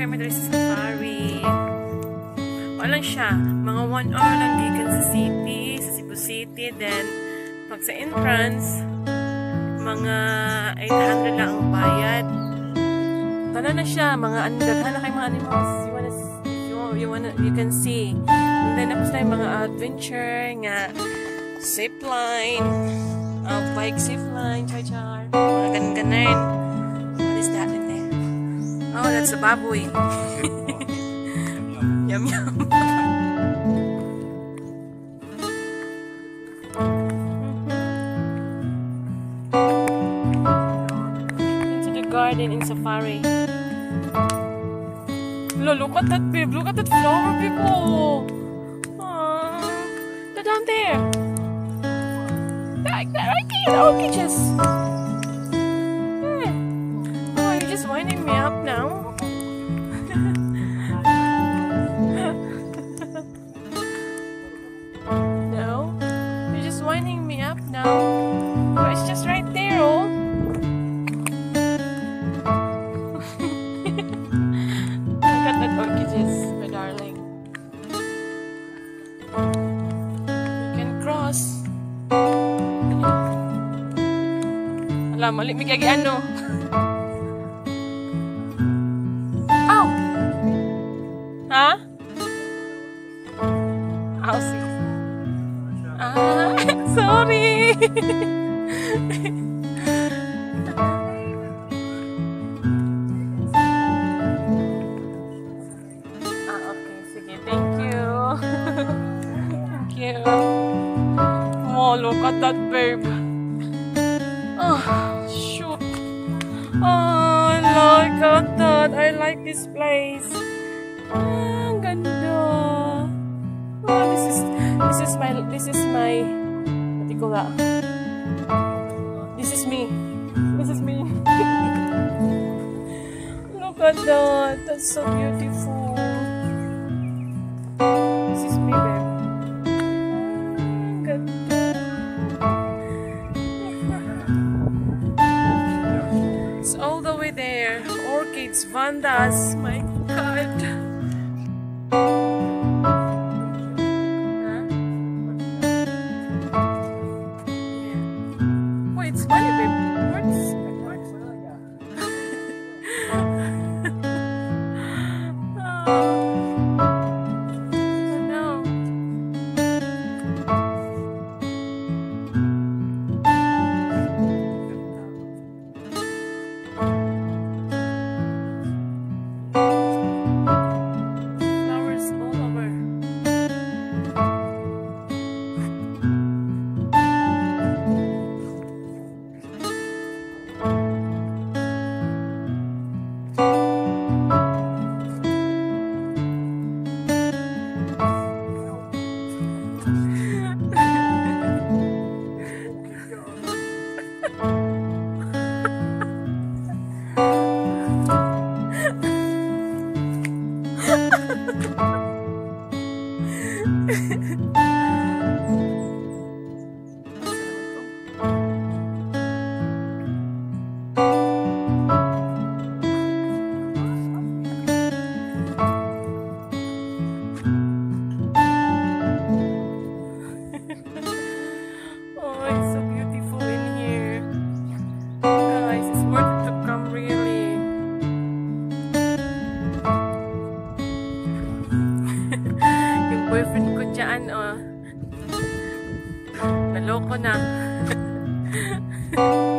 kayo madali sa safari. Walang siya. Mga 1 hour lang gikan sa city, sa Cebu City. Then, pag sa entrance, mga 800 lang ang bayad. Tala na siya. Mga daghan na kayo mga animals. You can see. And then, tapos na yung mga adventure, nga zipline, bike zipline, char-char, mga ganun-ganun. What is that in there? Oh, that's a baboy. Yum yum. Into the garden in safari. Look at that, babe. Look at that flower, people. They're down there. Like that, right there. The orchids. Oh, you're just winding me up now. No, you're just winding me up now. Oh, it's just right there, oh. Orchids, my darling. You can cross. Alam, mali may kagi ano. Ow! Ha? Ow, see. Sorry. Oh, look at that, babe. Oh, shoot. Oh, look at that. I like this place. Ah, ganda. Oh, this is my, what do you call that? This is me. Look at that. That's so beautiful. This is me, babe. It's all the way there. Orchids, vandas. My God. Huh? Yeah. Wait, it's funny, babe. Boyfriend ko dyan, oh. Naloko na.